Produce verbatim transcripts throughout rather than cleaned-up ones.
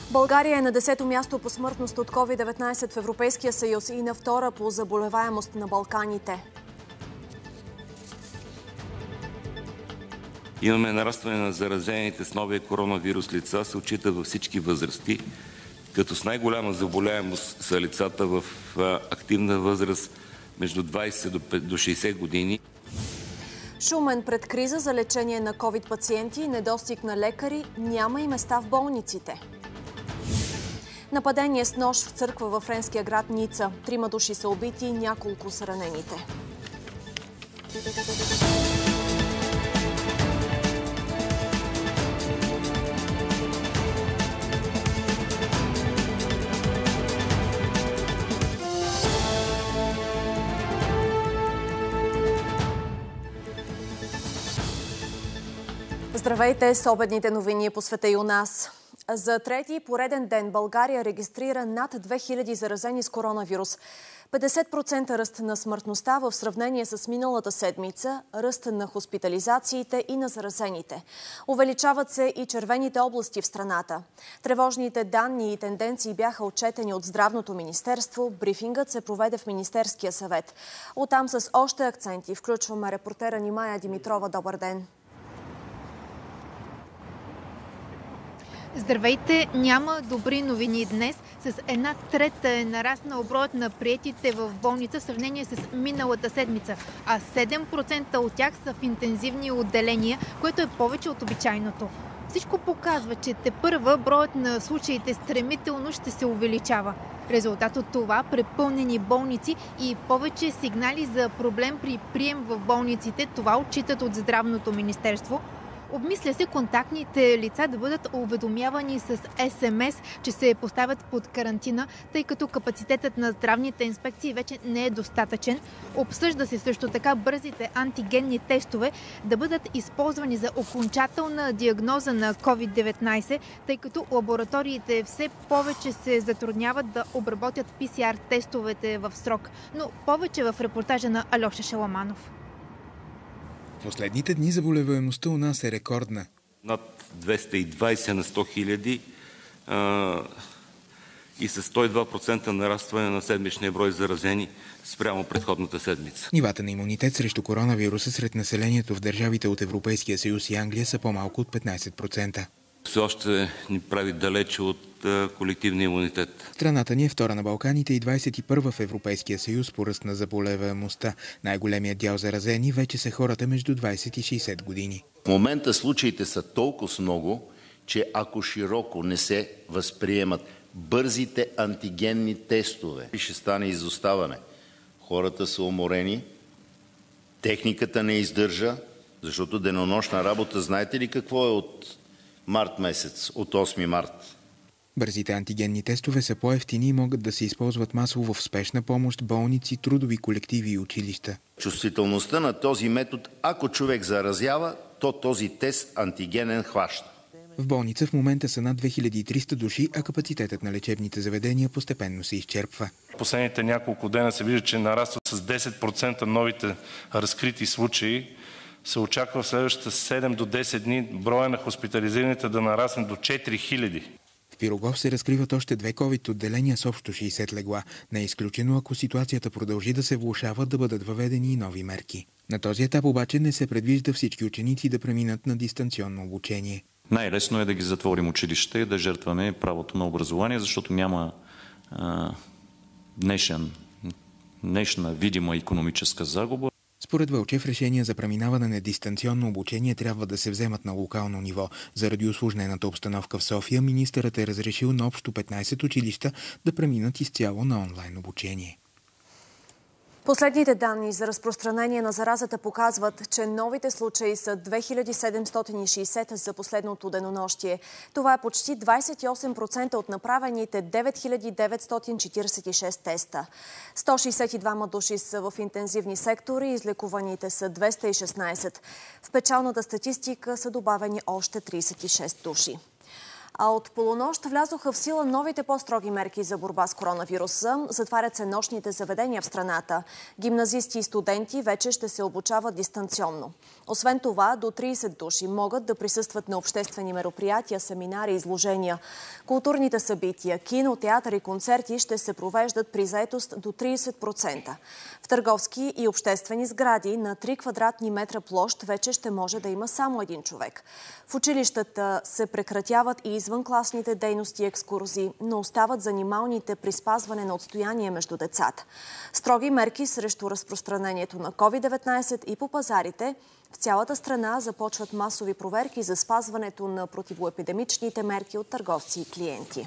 България е на десето място по смъртност от ковид деветнайсет в Европейския съюз и на втора по заболеваемост на Балканите. Имаме нарастване на заразените с новия коронавирус лица, се отчита във всички възрасти, като с най-голяма заболяемост са лицата в активна възраст между двайсет до шейсет години. Шумен пред криза за лечение на ковид пациенти, недостиг на лекари, няма и места в болниците. Нападение с нож в църква във френския град Ница. Трима души са убити, няколко са ранените. Здравейте, с обедните новини по света и у нас. За трети пореден ден България регистрира над две хиляди заразени с коронавирус. петдесет процента ръст на смъртността в сравнение с миналата седмица, ръст на хоспитализациите и на заразените. Увеличават се и червените области в страната. Тревожните данни и тенденции бяха отчетени от Здравното министерство. Брифингът се проведе в Министерския съвет. Оттам с още акценти включваме репортера ни Мая Димитрова. Добър ден! Здравейте! Няма добри новини днес. С една трета е нараснал броят на приетите в болница в сравнение с миналата седмица, а седем процента от тях са в интензивни отделения, което е повече от обичайното. Всичко показва, че тепърва броят на случаите стремително ще се увеличава. Резултат от това препълнени болници и повече сигнали за проблем при прием в болниците, това отчитат от Здравното министерство. Обмисля се контактните лица да бъдат уведомявани с ес ем ес, че се поставят под карантина, тъй като капацитетът на здравните инспекции вече не е достатъчен. Обсъжда се също така бързите антигенни тестове да бъдат използвани за окончателна диагноза на ковид деветнайсет, тъй като лабораториите все повече се затрудняват да обработят пи си ар тестовете в срок. Но повече в репортажа на Алеша Шаламанов. В последните дни заболеваемостта у нас е рекордна. Над двеста и двайсет на сто хиляди а, и с сто и два процента нарастване на седмичния брой заразени спрямо предходната седмица. Нивата на имунитет срещу коронавируса сред населението в държавите от Европейския съюз и Англия са по-малко от петнайсет процента. Все още ни прави далече от колективния имунитет. Страната ни е втора на Балканите и двайсет и първа в Европейския съюз по ръст на заболеваемостта. Най-големият дял заразени вече са хората между двайсет и шейсет години. В момента случаите са толкова много, че ако широко не се възприемат бързите антигенни тестове, ще стане изоставане. Хората са уморени, техниката не издържа, защото денонощна работа, знаете ли какво е от март месец, от осми март? Бързите антигенни тестове са по-евтини и могат да се използват масово в спешна помощ, болници, трудови колективи и училища. Чувствителността на този метод, ако човек заразява, то този тест антигенен хваща. В болница в момента са над две хиляди и триста души, а капацитетът на лечебните заведения постепенно се изчерпва. Последните няколко дена се вижда, че нараства с десет процента новите разкрити случаи. Се очаква в следващите седем до десет дни броя на хоспитализираните да нарасне до четири хиляди. В Пирогов се разкриват още две ковид отделения с общо шейсет легла. Не е изключено, ако ситуацията продължи да се влошава, да бъдат въведени и нови мерки. На този етап обаче не се предвижда всички ученици да преминат на дистанционно обучение. Най-лесно е да ги затворим училищата и да жертваме правото на образование, защото няма а, днешен, днешна видима икономическа загуба. Според Вълчев, решения за преминаване на дистанционно обучение трябва да се вземат на локално ниво. Заради усложнената обстановка в София, министърът е разрешил на общо петнайсет училища да преминат изцяло на онлайн обучение. Последните данни за разпространение на заразата показват, че новите случаи са две хиляди седемстотин и шейсет за последното денонощие. Това е почти двайсет и осем процента от направените девет хиляди деветстотин четирийсет и шест теста. сто шейсет и двама души са в интензивни сектори, излекуваните са двеста и шестнайсет. В печалната статистика са добавени още трийсет и шест души. А от полунощ влязоха в сила новите по-строги мерки за борба с коронавируса. Затварят се нощните заведения в страната. Гимназисти и студенти вече ще се обучават дистанционно. Освен това, до трийсет души могат да присъстват на обществени мероприятия, семинари и изложения. Културните събития, кино, театър и концерти ще се провеждат при заетост до трийсет процента. В търговски и обществени сгради на три квадратни метра площ вече ще може да има само един човек. В училищата се прекратяват и извънкласните дейности и екскурзии, но остават занималните при спазване на отстояние между децата. Строги мерки срещу разпространението на ковид деветнайсет и по пазарите. В цялата страна започват масови проверки за спазването на противоепидемичните мерки от търговци и клиенти.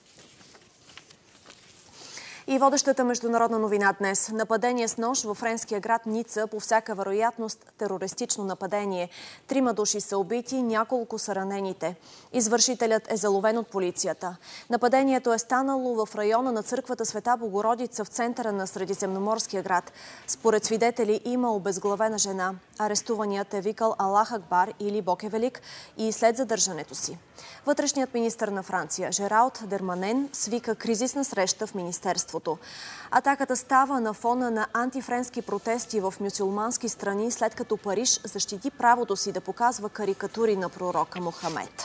И водещата международна новина днес. Нападение с нож във френския град Ница, по всяка вероятност терористично нападение. Трима души са убити, няколко са ранените. Извършителят е заловен от полицията. Нападението е станало в района на църквата Света Богородица в центъра на Средиземноморския град. Според свидетели има обезглавена жена. Арестуваният е викал Аллах Акбар или Бог е велик и след задържането си. Вътрешният министър на Франция Жералд Дерманен свика кризисна среща в министерството. Атаката става на фона на антифренски протести в мюсюлмански страни, след като Париж защити правото си да показва карикатури на пророка Мохамед.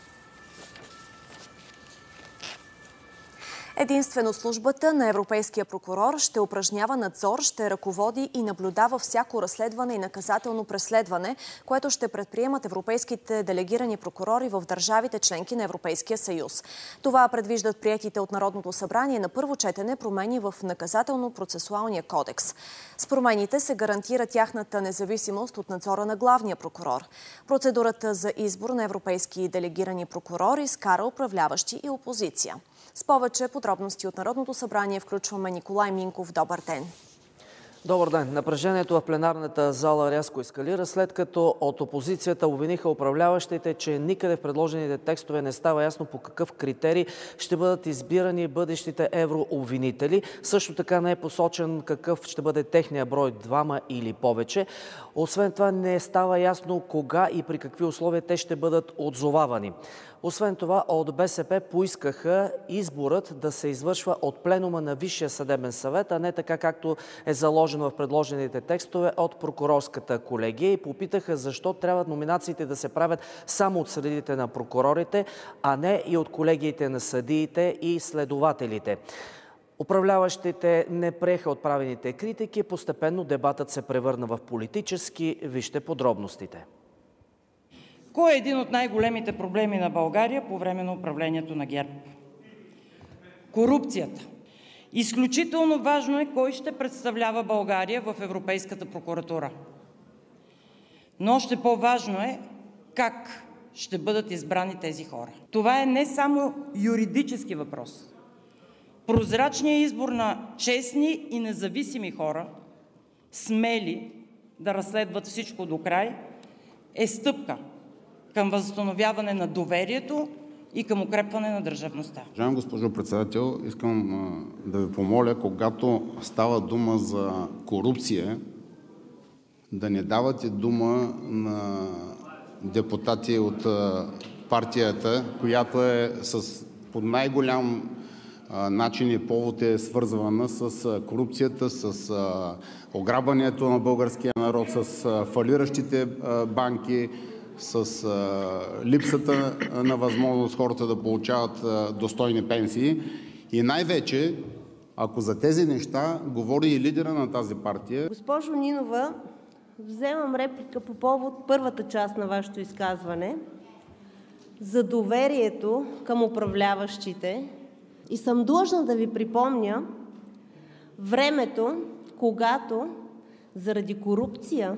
Единствено службата на Европейския прокурор ще упражнява надзор, ще ръководи и наблюдава всяко разследване и наказателно преследване, което ще предприемат европейските делегирани прокурори в държавите членки на Европейския съюз. Това предвиждат приетите от Народното събрание на първо четене промени в наказателно-процесуалния кодекс. С промените се гарантира тяхната независимост от надзора на главния прокурор. Процедурата за избор на европейски делегирани прокурори скара управляващи и опозиция. С повече подробности от Народното събрание включваме Николай Минков. Добър ден! Добър ден! Напрежението в пленарната зала рязко ескалира, след като от опозицията обвиниха управляващите, че никъде в предложените текстове не става ясно по какъв критерий ще бъдат избирани бъдещите еврообвинители. Също така не е посочен какъв ще бъде техния брой, двама или повече. Освен това не става ясно кога и при какви условия те ще бъдат отзовавани. Освен това, от БСП поискаха изборът да се извършва от пленума на Висшия съдебен съвет, а не така както е заложено в предложените текстове от прокурорската колегия, и попитаха защо трябва номинациите да се правят само от съдиите на прокурорите, а не и от колегиите на съдиите и следователите. Управляващите не приеха отправените критики, постепенно дебатът се превърна в политически. Вижте подробностите. Кой е един от най-големите проблеми на България по време на управлението на ГЕРБ? Корупцията. Изключително важно е кой ще представлява България в Европейската прокуратура. Но още по-важно е как ще бъдат избрани тези хора. Това е не само юридически въпрос. Прозрачният избор на честни и независими хора, смели да разследват всичко до край, е стъпка към възстановяване на доверието и към укрепване на държавността. Уважаема госпожо председател, искам а, да ви помоля, когато става дума за корупция, да не давате дума на депутати от а, партията, която е с под най-голям а, начин и повод е свързвана с а, корупцията, с а, ограбването на българския народ, с а, фалиращите а, банки, с а, липсата на възможност хората да получават а, достойни пенсии. И най-вече, ако за тези неща говори и лидера на тази партия. Госпожо Нинова, вземам реплика по повод първата част на вашето изказване за доверието към управляващите и съм длъжна да ви припомня времето, когато заради корупция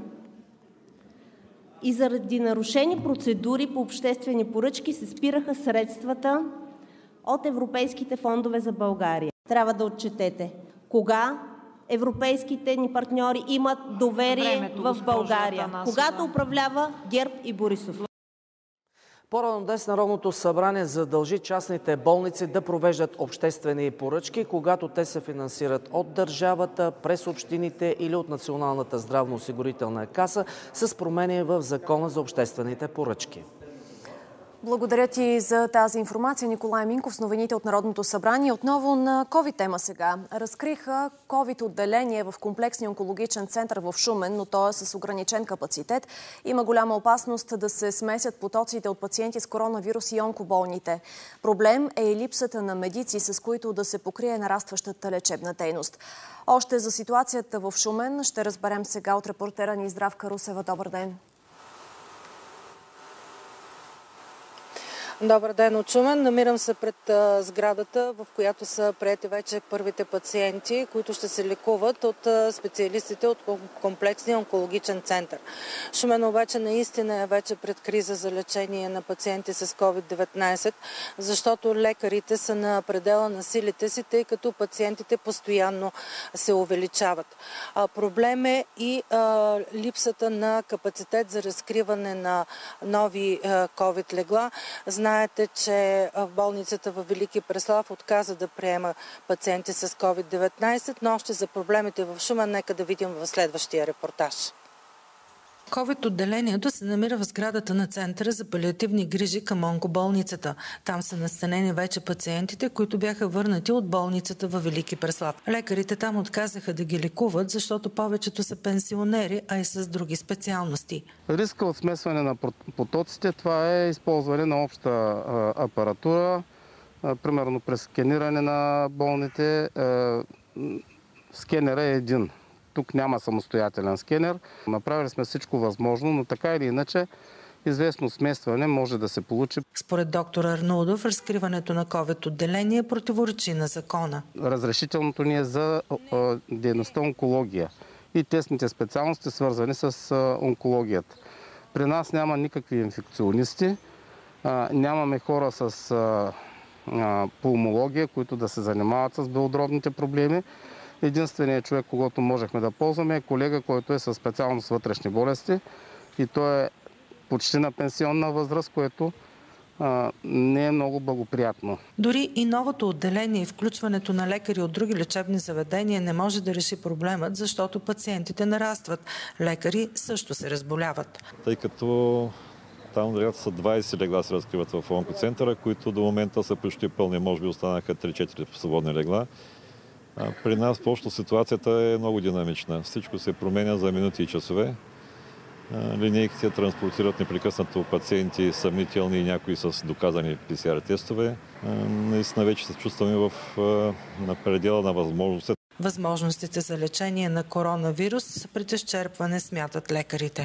и заради нарушени процедури по обществени поръчки се спираха средствата от европейските фондове за България. Трябва да отчетете кога европейските ни партньори имат доверие Времето, в България, когато управлява ГЕРБ и Борисов. По-рано днес Народното събрание задължи частните болници да провеждат обществени поръчки, когато те се финансират от държавата, през общините или от Националната здравноосигурителна каса с промени в Закона за обществените поръчки. Благодаря ти за тази информация, Николай Минков, с новините от Народното събрание. Отново на ковид тема сега. Разкриха ковид отделение в комплексния онкологичен център в Шумен, но то е с ограничен капацитет. Има голяма опасност да се смесят потоците от пациенти с коронавирус и онкоболните. Проблем е и липсата на медици, с които да се покрие нарастващата лечебна дейност. Още за ситуацията в Шумен ще разберем сега от репортера ни Здравка Русева. Добър ден! Добър ден от Шумен. Намирам се пред а, сградата, в която са приети вече първите пациенти, които ще се лекуват от а, специалистите от комплексния онкологичен център. Шумен обаче наистина е вече пред криза за лечение на пациенти с ковид деветнайсет, защото лекарите са на предела на силите си, тъй като пациентите постоянно се увеличават. А, проблем е и а, липсата на капацитет за разкриване на нови а, ковид легла. Знаете, че в болницата във Велики Преслав отказа да приема пациенти с ковид деветнайсет, но още за проблемите в Шумен нека да видим в следващия репортаж. ковид отделението се намира в сградата на Центъра за палиативни грижи към онкоболницата. Там са настанени вече пациентите, които бяха върнати от болницата във Велики Преслав. Лекарите там отказаха да ги лекуват, защото повечето са пенсионери, а и с други специалности. Риска от смесване на потоците, това е използване на обща апаратура, примерно през сканиране на болните. Скенера е един. Тук няма самостоятелен скенер. Направили сме всичко възможно, но така или иначе известно сместване може да се получи. Според доктор Арнаудов, разкриването на ковид отделение противоречи на закона. Разрешителното ни е за дейността онкология и тесните специалности, свързани с онкологията. При нас няма никакви инфекционисти, нямаме хора с пулмология, които да се занимават с белодробните проблеми. Единственият човек, когото можехме да ползваме, е колега, който е със специалност вътрешни болести и той е почти на пенсионна възраст, което а, не е много благоприятно. Дори и новото отделение и включването на лекари от други лечебни заведения не може да реши проблемът, защото пациентите нарастват. Лекари също се разболяват. Тъй като там вероятно са двайсет легла се разкриват в онкоцентъра, които до момента са почти пълни. Може би останаха три-четири свободни легла. При нас просто ситуацията е много динамична. Всичко се променя за минути и часове. Линейките транспортират непрекъснато пациенти съмнителни и някои с доказани пи си ар тестове. Наистина вече се чувстваме в, на предела на възможността. Възможностите за лечение на коронавирус са пред изчерпване, смятат лекарите.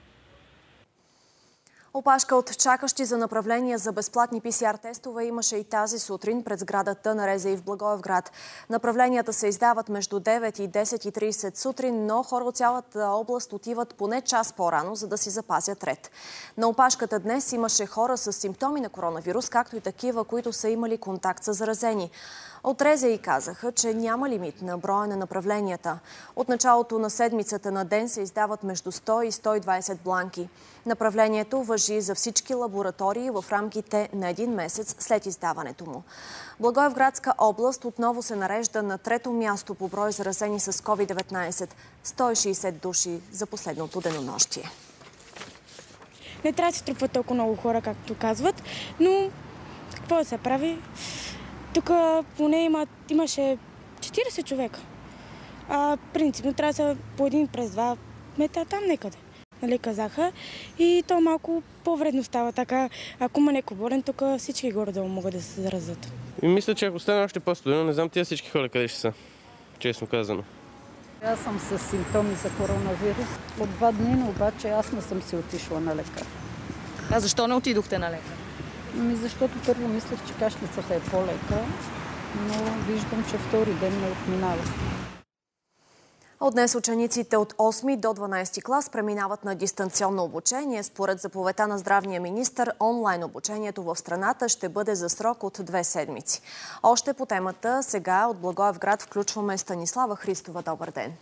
Опашка от чакащи за направления за безплатни пи си ар тестове имаше и тази сутрин пред сградата на РЗИ в Благоевград. Направленията се издават между девет и десет и трийсет сутрин, но хора от цялата област отиват поне час по-рано, за да си запазят ред. На опашката днес имаше хора с симптоми на коронавирус, както и такива, които са имали контакт с заразени. От РЗИ казаха, че няма лимит на броя на направленията. От началото на седмицата на ден се издават между сто и сто и двайсет бланки. Направлението важи за всички лаборатории в рамките на един месец след издаването му. Благоевградска област отново се нарежда на трето място по брой заразени с ковид деветнайсет – сто и шейсет души за последното денонощие. Не трябва да се трупват толкова много хора, както казват, но какво да се прави? Тук поне има, имаше четирийсет човека. А принципно трябва да са по един през два метра там некъде. Нали, казаха. И то малко по-вредно става така. Ако има някой болен, тук всички горе-долу могат да се заразят. И мисля, че ако стане още по-студено, не знам тия всички хора къде ще са. Честно казано. Аз съм с симптоми за коронавирус. От два дни, обаче аз не съм си отишла на лекар. А защо не отидохте на лекар? Ми защото първо мислех, че кашлицата е по-лека, но виждам, че втори ден ме отминава. От днес учениците от осми до дванайсети клас преминават на дистанционно обучение. Според заповедта на здравния министър, онлайн обучението в страната ще бъде за срок от две седмици. Още по темата сега от Благоевград включваме Станислава Христова. Добър ден!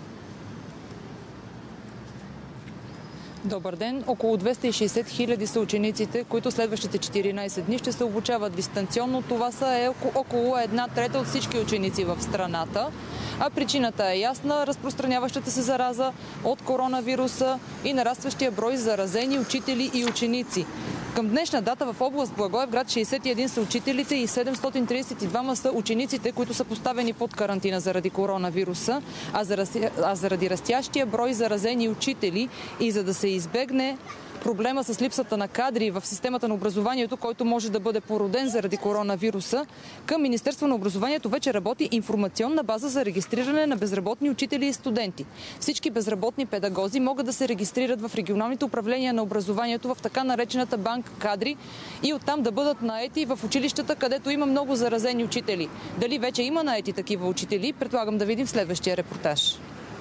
Добър ден! Около двеста и шейсет хиляди са учениците, които следващите четиринайсет дни ще се обучават дистанционно. Това са е около една трета от всички ученици в страната. А причината е ясна – разпространяващата се зараза от коронавируса и нарастващия брой заразени учители и ученици. Към днешна дата в област Благоевград шейсет и един са учителите и седемстотин тридесет и двама са учениците, които са поставени под карантина заради коронавируса, а заради растящия брой заразени учители и за да се избегне проблема с липсата на кадри в системата на образованието, който може да бъде породен заради коронавируса, към Министерство на образованието вече работи информационна база за регистриране на безработни учители и студенти. Всички безработни педагози могат да се регистрират в регионалните управления на образованието в така наречената банка кадри и оттам да бъдат наети в училищата, където има много заразени учители. Дали вече има наети такива учители, предлагам да видим в следващия репортаж.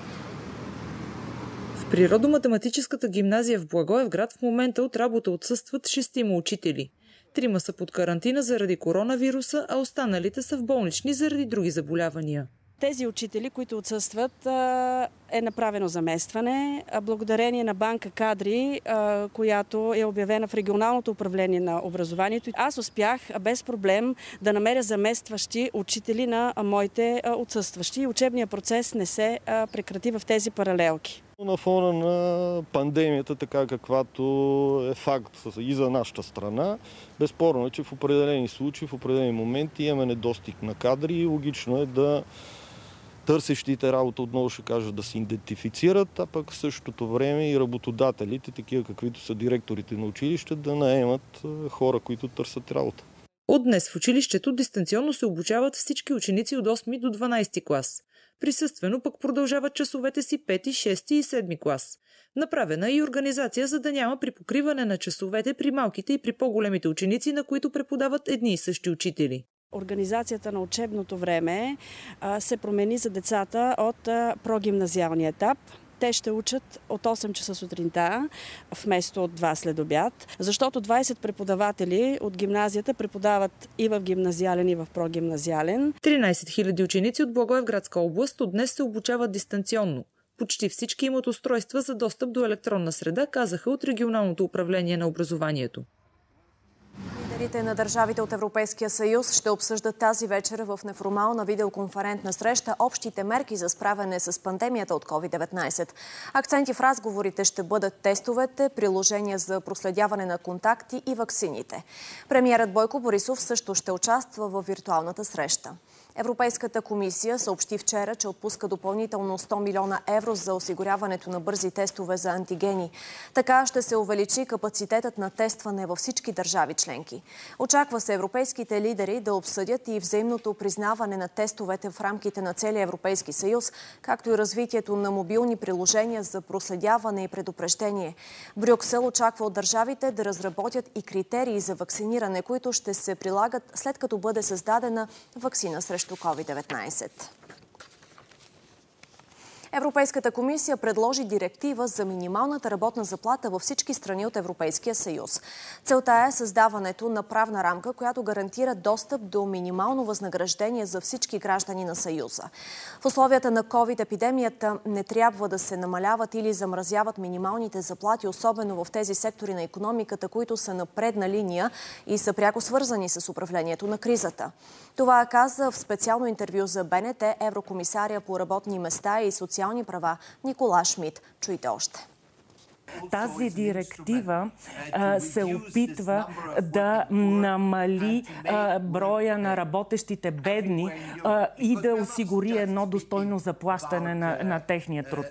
В Природо-математическата гимназия в Благоевград в момента от работа отсъстват шестима учители. Трима са под карантина заради коронавируса, а останалите са в болнични заради други заболявания. Тези учители, които отсъстват, е направено заместване. Благодарение на банка кадри, която е обявена в регионалното управление на образованието, аз успях без проблем да намеря заместващи учители на моите отсъстващи. Учебният процес не се прекрати в тези паралелки. На фона на пандемията, така каквато е факт и за нашата страна, безспорно е, че в определени случаи, в определени моменти имаме недостиг на кадри и логично е да търсещите работа, отново ще кажа, да се идентифицират, а пък в същото време и работодателите, такива каквито са директорите на училище, да наемат хора, които търсят работа. От днес в училището дистанционно се обучават всички ученици от осми до дванадесети клас. Присъствено пък продължават часовете си пети, шести и седми клас. Направена е и организация, за да няма припокриване на часовете при малките и при по-големите ученици, на които преподават едни и същи учители. Организацията на учебното време се промени за децата от прогимназиалния етап. Те ще учат от осем часа сутринта, вместо от два след обяд, защото двадесет преподаватели от гимназията преподават и в гимназиален, и в прогимназиален. тринадесет хиляди ученици от Благоевградска област от днес се обучават дистанционно. Почти всички имат устройства за достъп до електронна среда, казаха от регионалното управление на образованието. Лидерите на държавите от Европейския съюз ще обсъждат тази вечер в неформална видеоконферентна среща общите мерки за справяне с пандемията от ковид деветнадесет. Акценти в разговорите ще бъдат тестовете, приложения за проследяване на контакти и ваксините. Премиерът Бойко Борисов също ще участва в виртуалната среща. Европейската комисия съобщи вчера, че отпуска допълнително сто милиона евро за осигуряването на бързи тестове за антигени. Така ще се увеличи капацитетът на тестване във всички държави членки. Очаква се европейските лидери да обсъдят и взаимното признаване на тестовете в рамките на целия Европейски съюз, както и развитието на мобилни приложения за проследяване и предупреждение. Брюксел очаква от държавите да разработят и критерии за вакциниране, които ще се прилагат след като бъде създадена ваксина срещу ковид деветнадесет. Европейската комисия предложи директива за минималната работна заплата във всички страни от Европейския съюз. Целта е създаването на правна рамка, която гарантира достъп до минимално възнаграждение за всички граждани на Съюза. В условията на ковид-епидемията не трябва да се намаляват или замразяват минималните заплати, особено в тези сектори на икономиката, които са на предна линия и са пряко свързани с управлението на кризата. Това каза в специално интервю за БНТ еврокомисаря по работни места и социални права Никола Шмидт. Чуйте още. Тази директива а, се опитва да намали а, броя на работещите бедни а, и да осигури едно достойно заплащане на, на техния труд.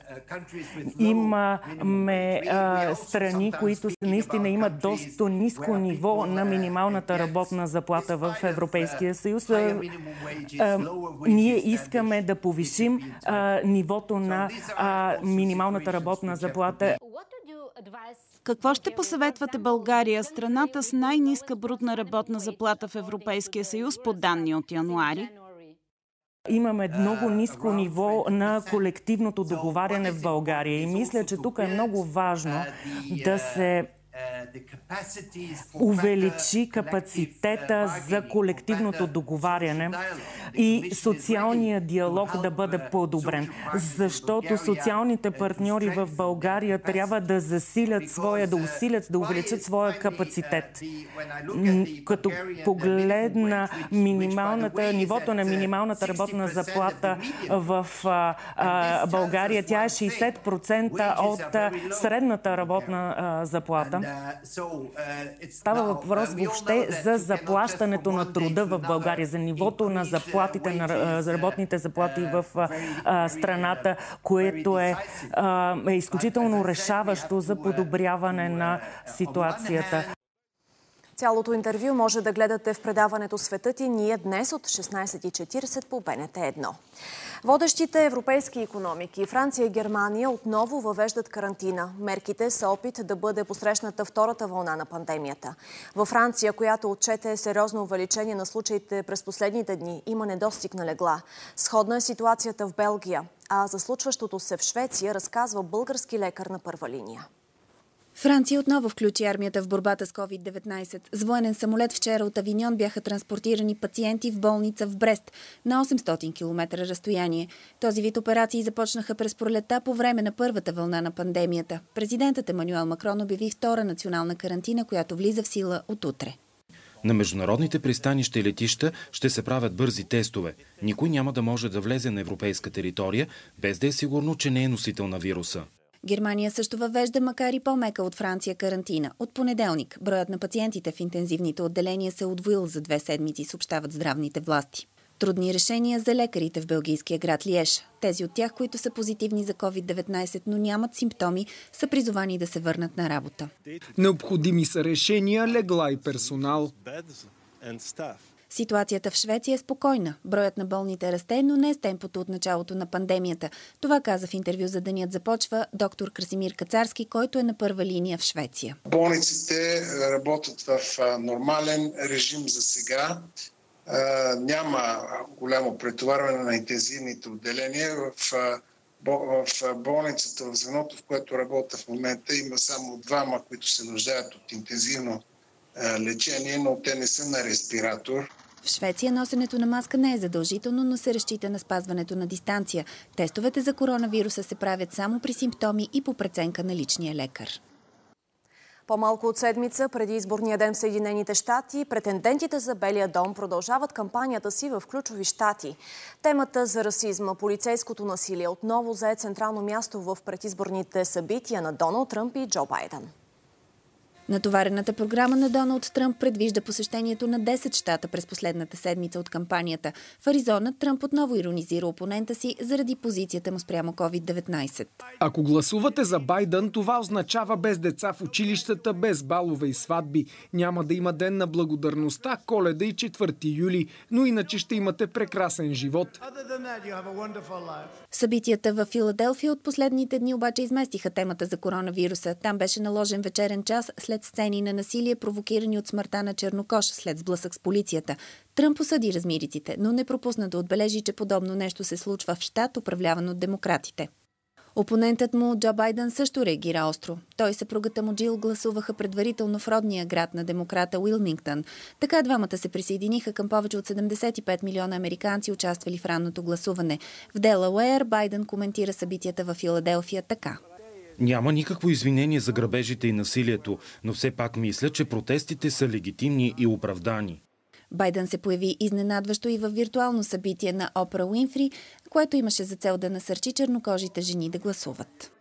Имаме а, страни, които наистина имат доста ниско ниво на минималната работна заплата в Европейския съюз. А, а, ние искаме да повишим а, нивото на а, минималната работна заплата. Какво ще посъветвате България, страната с най-ниска брутна работна заплата в Европейския съюз, по данни от януари? Имаме много ниско ниво на колективното договаряне в България и мисля, че тук е много важно да се увеличи капацитета за колективното договаряне и социалния диалог да бъде подобрен. Защото социалните партньори в България трябва да засилят своя, да усилят, да увеличат своя капацитет. Като погледна минималната, нивото на минималната работна заплата в а, а, България, тя е шейсет процента от а, средната работна а, заплата. Става въпрос въобще за заплащането на труда в България, за нивото на заплатите, на за работните заплати в а, страната, което е, а, е изключително решаващо за подобряване на ситуацията. Цялото интервю може да гледате в предаването "Светът и ние" днес от шестнайсет и четирийсет по Б Н Т едно. Водещите европейски икономики Франция и Германия отново въвеждат карантина. Мерките са опит да бъде посрещната втората вълна на пандемията. Във Франция, която отчете сериозно увеличение на случаите през последните дни, има недостиг на легла. Сходна е ситуацията в Белгия. А за случващото се в Швеция разказва български лекар на първа линия. Франция отново включи армията в борбата с ковид деветнайсет. С военен самолет вчера от Авиньон бяха транспортирани пациенти в болница в Брест на осемстотин километра разстояние. Този вид операции започнаха през пролетта по време на първата вълна на пандемията. Президентът Емануел Макрон обяви втора национална карантина, която влиза в сила от утре. На международните пристанища и летища ще се правят бързи тестове. Никой няма да може да влезе на европейска територия, без да е сигурно, че не е носител на вируса. Германия също въвежда, макар и по-мека от Франция, карантина. От понеделник броят на пациентите в интензивните отделения се е удвоил за две седмици, съобщават здравните власти. Трудни решения за лекарите в белгийския град Лиеж. Тези от тях, които са позитивни за ковид деветнайсет, но нямат симптоми, са призовани да се върнат на работа. Необходими са решения, легла и персонал. Ситуацията в Швеция е спокойна. Броят на болните расте, но не с темпото от началото на пандемията. Това каза в интервю за Денят започва доктор Красимир Кацарски, който е на първа линия в Швеция. Болниците работят в нормален режим за сега. Няма голямо претоварване на интензивните отделения. В, в болницата, в звеното, в което работя в момента, има само двама, които се нуждаят от интензивно лечение, но те не са на респиратор. В Швеция носенето на маска не е задължително, но се разчита на спазването на дистанция. Тестовете за коронавируса се правят само при симптоми и по преценка на личния лекар. По-малко от седмица преди изборния ден в Съединените щати, претендентите за Белия дом продължават кампанията си в ключови щати. Темата за расизма, полицейското насилие отново зае централно място в предизборните събития на Доналд Тръмп и Джо Байден. Натоварената програма на Доналд Тръмп предвижда посещението на десет щата през последната седмица от кампанията. В Аризона Тръмп отново иронизира опонента си заради позицията му спрямо ковид деветнайсет. Ако гласувате за Байден, това означава без деца в училищата, без балове и сватби. Няма да има ден на благодарността, Коледа и четвърти юли, но иначе ще имате прекрасен живот. Събитията в Филаделфия от последните дни обаче изместиха темата за коронавируса. Там беше наложен вечерен час след сцени на насилие, провокирани от смъртта на чернокож след сблъсък с полицията. Тръмп осъди размириците, но не пропусна да отбележи, че подобно нещо се случва в щат, управляван от демократите. Опонентът му, Джо Байден, също реагира остро. Той и съпругата му Джил гласуваха предварително в родния град на демократа Уилмингтън. Така двамата се присъединиха към повече от седемдесет и пет милиона американци, участвали в ранното гласуване. В Делауер Байден коментира събитията във Филаделфия така. Няма никакво извинение за грабежите и насилието, но все пак мисля, че протестите са легитимни и оправдани. Байден се появи изненадващо и във виртуално събитие на Опра Уинфри, което имаше за цел да насърчи чернокожите жени да гласуват.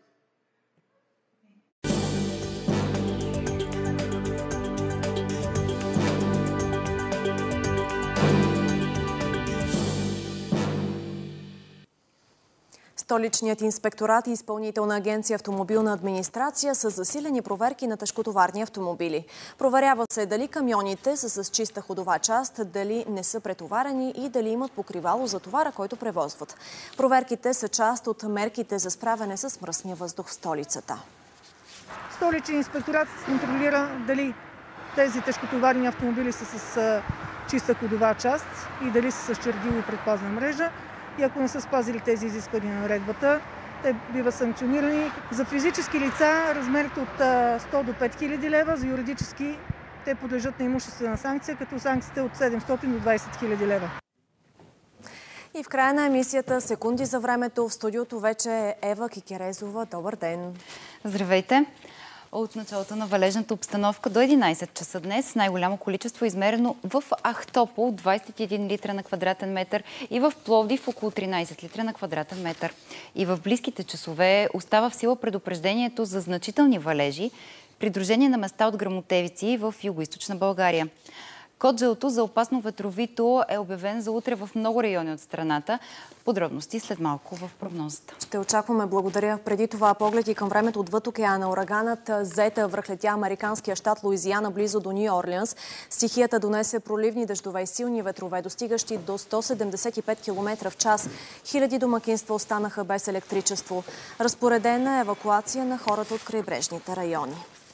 Столичният инспекторат и Изпълнителна агенция автомобилна администрация са засилени проверки на тежкотоварни автомобили. Проверява се дали камионите са с чиста ходова част, дали не са претоварени и дали имат покривало за товара, който превозват. Проверките са част от мерките за справяне с мръсния въздух в столицата. Столичният инспекторат контролира дали тези тежкотоварни автомобили са с чиста ходова част и дали са с чердило и предпазна мрежа. И ако не са спазили тези изисквания на наредбата, те биват санкционирани. За физически лица размерите от сто до пет хиляди лева, за юридически те подлежат на имуществена санкция, като санкцията е от седемстотин до двадесет хиляди лева. И в края на емисията секунди за времето в студиото вече е Ева Кикерезова. Добър ден! Здравейте! От началото на валежната обстановка до единадесет часа днес най-голямо количество измерено в Ахтопол двадесет и един литра на квадратен метър и в Пловдив около тринадесет литра на квадратен метър. И в близките часове остава в сила предупреждението за значителни валежи, придружение на места от гръмотевици в югоизточна България. Код жълто за опасно ветровито е обявен за утре в много райони от страната. Подробности след малко в прогнозата. Ще очакваме. Благодаря. Преди това погледи към времето отвъд океана. Ураганът Зета връхлетя американския щат Луизиана близо до Ню Орлеанс. Стихията донесе проливни дъждове и силни ветрове, достигащи до сто седемдесет и пет километра в час. Хиляди домакинства останаха без електричество. Разпоредена е евакуация на хората от крайбрежните райони.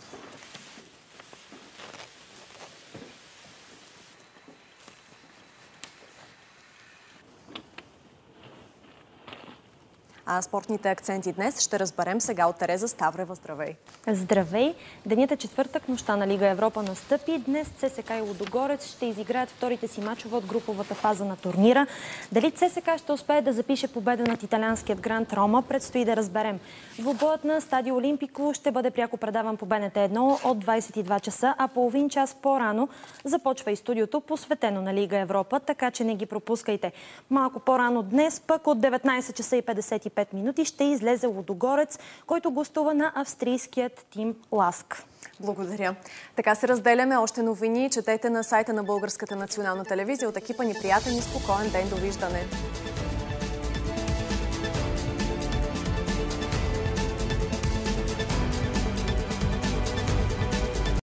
А спортните акценти днес ще разберем сега от Тереза Ставрева. Здравей! Здравей! Денят е четвъртък, нощта на Лига Европа настъпи. Днес ЦСКА и Лудогорец ще изиграят вторите си мачове от груповата фаза на турнира. Дали ЦСКА ще успее да запише победа над италианският Гранд Рома, предстои да разберем. Двубоят на Стадио Олимпико ще бъде пряко предаван по Б Н Т едно от двадесет и два часа, а половин час по-рано започва и студиото, посветено на Лига Европа, така че не ги пропускайте. Малко по-рано днес, пък от деветнадесет часа и петдесет и пет минути ще излезе Лудогорец, който гостува на австрийският тим Ласк. Благодаря. Така се разделяме. Още новини четете на сайта на Българската национална телевизия. От екипа ни приятен и спокоен ден. Довиждане!